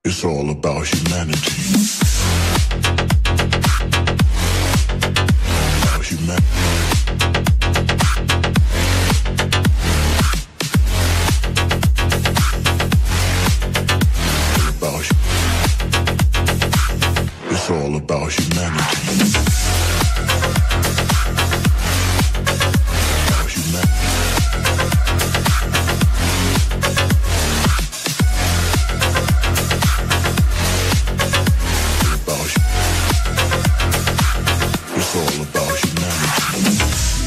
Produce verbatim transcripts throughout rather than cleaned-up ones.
It's all about humanity. About humanity. It's all about humanity. About humanity. It's all about humanity.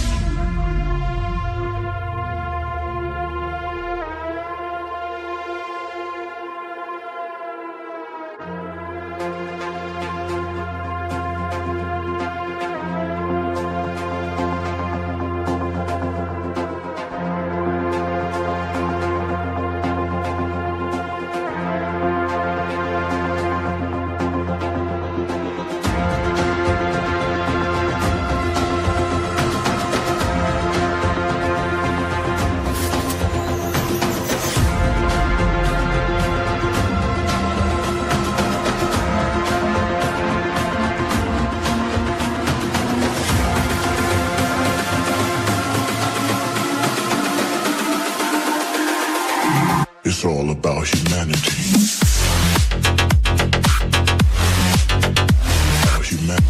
It's all about humanity. About humanity.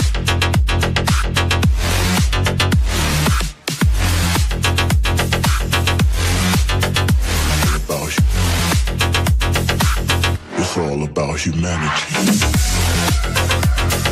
About hu- It's all about humanity.